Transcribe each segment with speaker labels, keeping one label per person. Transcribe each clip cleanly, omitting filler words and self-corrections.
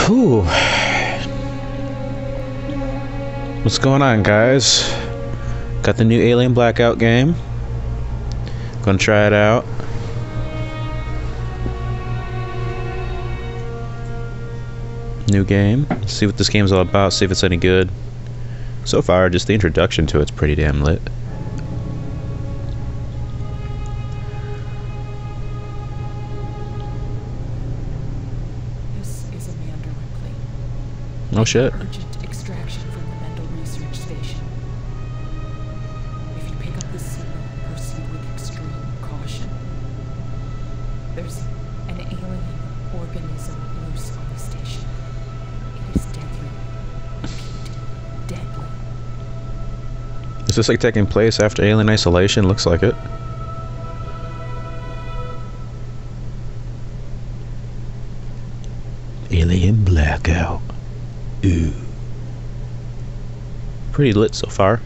Speaker 1: Whew. What's going on, guys? Got the new Alien Blackout game. Gonna try it out. New game. See what this game's all about, see if it's any good. So far, just the introduction to it's pretty damn lit.
Speaker 2: This is Amanda Ripley.
Speaker 1: Oh shit.
Speaker 2: Urgent extraction from the Mendel Research Station. If you pick up this signal, proceed with extreme caution. There's an alien organism loose on the station. It is deadly. Repeat, deadly.
Speaker 1: Is this like taking place after Alien Isolation? Looks like it. Alien Blackout. Ooh. Pretty lit so far.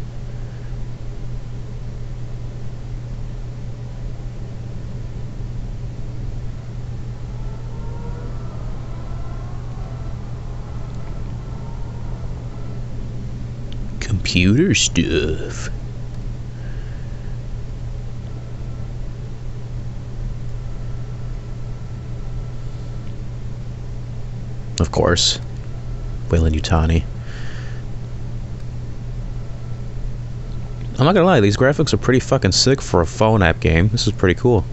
Speaker 1: Computer stuff. Of course. Weyland-Yutani. I'm not gonna lie, these graphics are pretty fucking sick for a phone app game. This is pretty cool.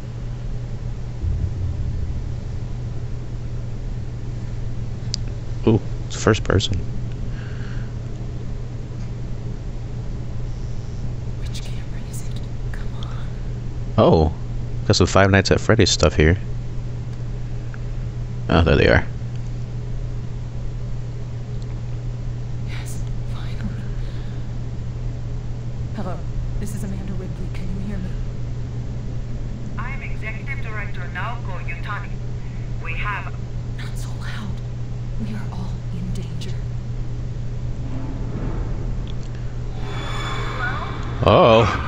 Speaker 1: Ooh, it's first person.
Speaker 2: Which camera is it? Come on.
Speaker 1: Oh, got some Five Nights at Freddy's stuff here. Oh, there they are.
Speaker 2: Yes, finally. Hello, this is Amanda Ripley. Can you hear me?
Speaker 3: I am Executive Director Naoko Yutani. We have...
Speaker 2: Not so loud. We are all in danger.
Speaker 1: Oh.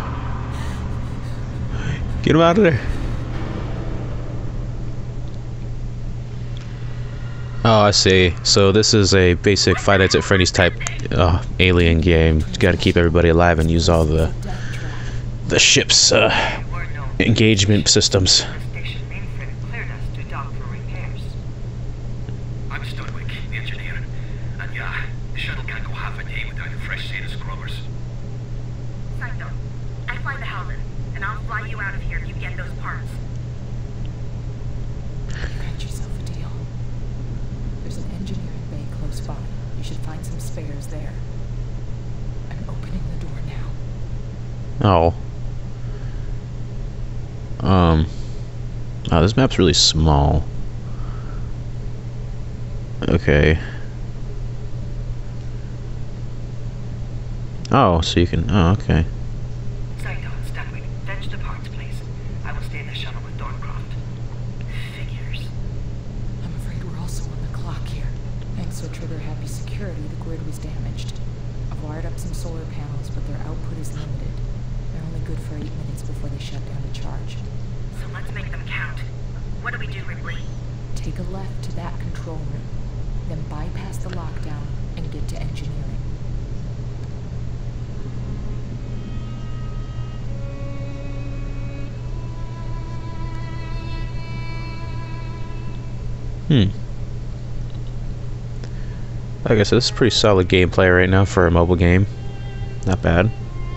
Speaker 1: Get him out of there. Oh, I see. So this is a basic Five Nights at Freddy's type alien game. You gotta keep everybody alive and use all the ship's engagement systems.
Speaker 3: station mainframe cleared us to dock for repairs.
Speaker 4: I'm Studwick, engineering. And yeah, the shuttle can't go half a day without a fresh set of scrubbers.
Speaker 3: Saito, I fly the Howland, and I'll fly you out of here if you get those parts.
Speaker 2: You got yourself a deal. There's an engineering bay close by. You should find some spares there. I'm opening the door now.
Speaker 1: Oh. Oh, this map's really small. Okay. Oh, so you can... Oh, okay.
Speaker 3: Saito and Studwick, fetch the parts, please. I will stay in the shuttle with Dorncroft. Figures.
Speaker 2: I'm afraid we're also on the clock here. Thanks to trigger-happy security, the grid was damaged. I've wired up some solar panels, but their output is limited. They're only good for 8 minutes before they shut down to charge.
Speaker 3: So let's make them count. What do we do, Ripley?
Speaker 2: Take a left to that control room, then bypass the lockdown and get to engineering.
Speaker 1: Like I said, this is pretty solid gameplay right now for a mobile game. Not bad.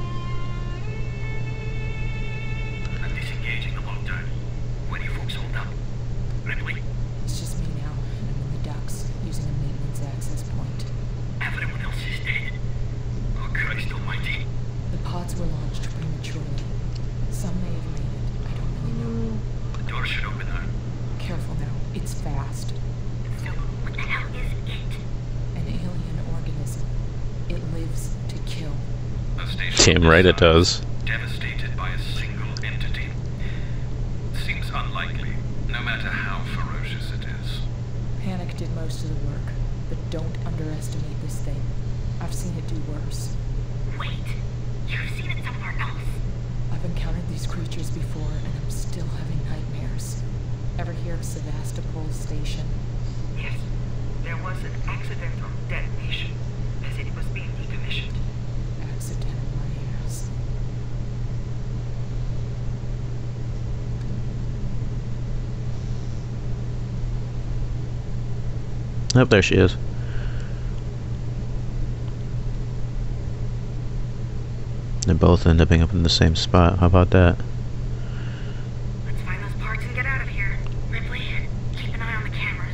Speaker 4: I'm disengaging the lockdown. Where do you folks hold up? Ripley,
Speaker 2: It's just me now, and I'm in the docks, using a maintenance access point.
Speaker 4: everyone else is dead. Oh, Christ almighty.
Speaker 2: The pods were launched prematurely. Some may have made it, I don't really know.
Speaker 4: The door should open now.
Speaker 2: Careful now, it's fast.
Speaker 3: So, what the hell is it?
Speaker 2: An alien organism. It lives to kill.
Speaker 4: A station
Speaker 1: Damn right it does.
Speaker 4: devastated by a single entity. Seems unlikely, no matter how ferocious it is.
Speaker 2: Panic did most of the work, but don't underestimate this thing. I've seen it do worse.
Speaker 3: Wait, you've seen it somewhere else.
Speaker 2: I've encountered these creatures before, and I'm still having nightmares. Ever hear of Sevastopol Station?
Speaker 3: Yes, there was an accidental detonation, as it was being decommissioned.
Speaker 2: Accident, my ass.
Speaker 1: Oh, there she is. They both end up in the same spot. How about that?
Speaker 3: Let's find those parts and get out of here. Ripley, keep an eye on the cameras.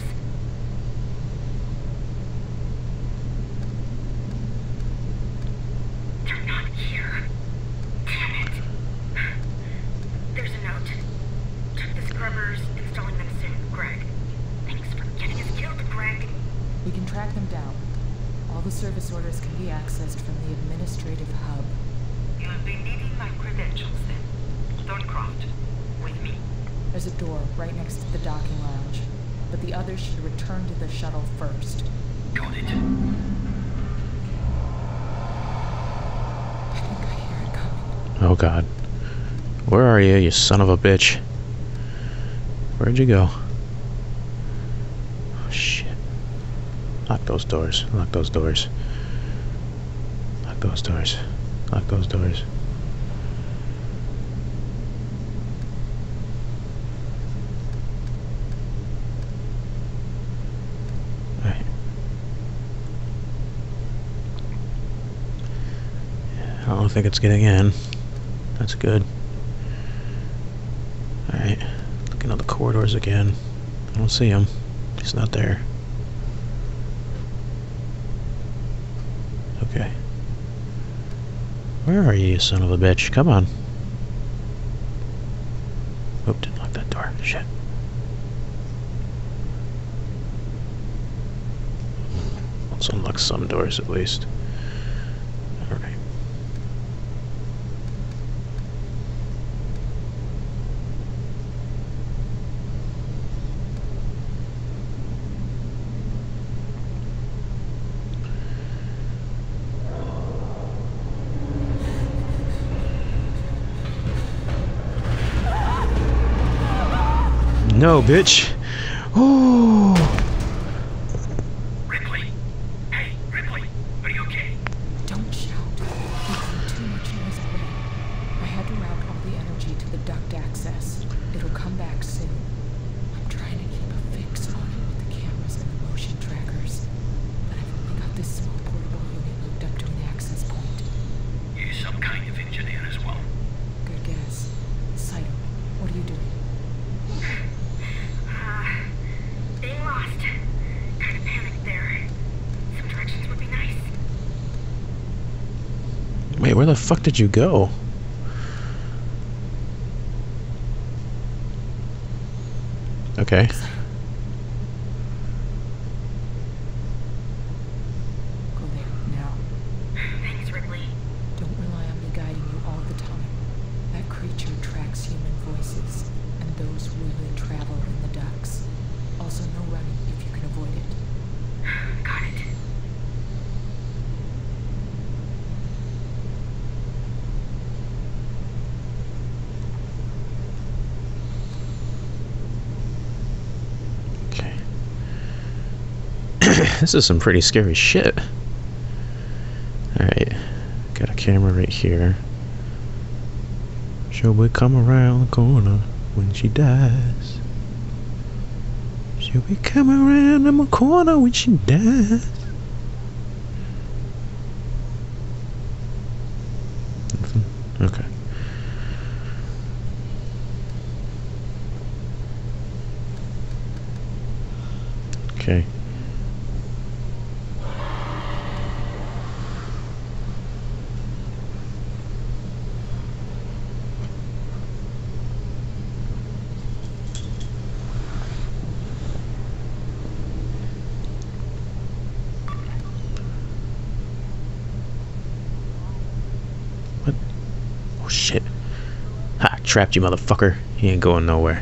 Speaker 3: They're not here. Damn it. There's a note. Check the scrubbers, installing them soon, Greg. Thanks for getting us killed, Greg.
Speaker 2: We can track them down. All the service orders can be accessed from the administrative hub.
Speaker 3: You'll be needing my credentials then. Thorncroft, with me.
Speaker 2: There's a door right next to the docking lounge, but the others should return to the shuttle first.
Speaker 4: Got it.
Speaker 2: I think I hear it coming.
Speaker 1: Oh god. Where are you, you son of a bitch? Where'd you go? Oh shit. Lock those doors. Lock those doors. Lock those doors. Lock those doors. Right. I don't think it's getting in. That's good. Alright. Looking at the corridors again. I don't see him. He's not there. Okay. Where are you, you son of a bitch? Come on. Oop, didn't lock that door. Shit. Let's unlock some doors at least. Alright. No, bitch. Ooh.
Speaker 4: Ripley! Hey, Ripley! Are you okay?
Speaker 2: Don't shout. You've made too much noise already. I had to route all the energy to the duct access. It'll come back soon. I'm trying to keep a fix on it with the cameras and the motion trackers. But I've only got this small portable unit hooked up to an access point.
Speaker 4: You're some kind of engineer as well.
Speaker 2: Good guess. Saito, what are you doing?
Speaker 3: Being lost. Kind of panicked there. Some directions would be nice.
Speaker 1: Wait, where the fuck did you go? Okay.
Speaker 2: Go there, now.
Speaker 3: Thanks, Ripley.
Speaker 2: Don't rely on me guiding you all the time. That creature tracks human voices, and those really travel in the ducts. Also, no running if you can avoid it.
Speaker 3: Got it.
Speaker 1: Okay. This is some pretty scary shit. Alright. Got a camera right here. She'll be come around the corner when she dies. She'll be coming around the corner when she dies. Nothing? Okay. Okay. What? Oh shit. Ha! Trapped you, motherfucker. He ain't going nowhere.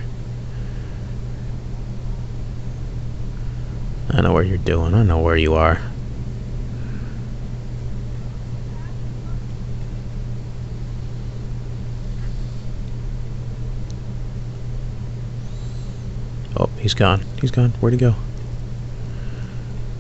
Speaker 1: I know what you're doing. I know where you are. Oh, he's gone. He's gone. Where'd he go?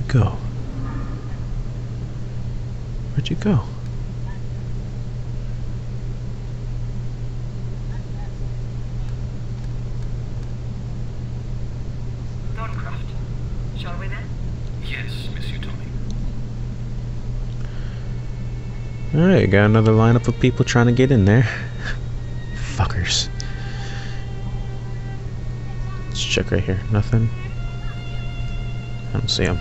Speaker 1: you go? Where'd you go?
Speaker 3: Thorncroft, shall we then?
Speaker 4: Yes, Miss Utami.
Speaker 1: Alright, got another lineup of people trying to get in there. Fuckers. Let's check right here. Nothing. I don't see him.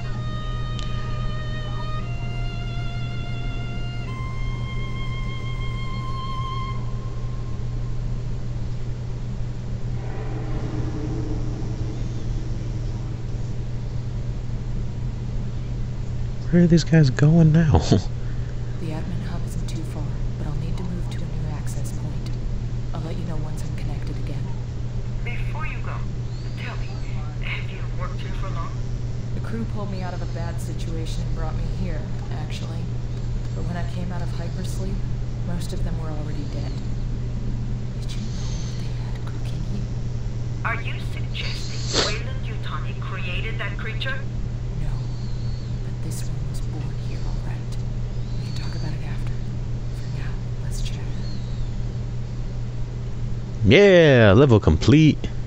Speaker 1: Where are these guys going now?
Speaker 2: The admin hub isn't too far, but I'll need to move to a new access point. I'll let you know once I'm connected again.
Speaker 3: Before you go, tell me, have you worked here for long?
Speaker 2: The crew pulled me out of a bad situation and brought me here, actually. But when I came out of hypersleep, most of them were already dead. Did you know what they had cooking here?
Speaker 3: Are you suggesting Wayland Yutani created that creature?
Speaker 2: No. But this one was born here, all right. We can talk about it after. For now, let's chat.
Speaker 1: Yeah, level complete.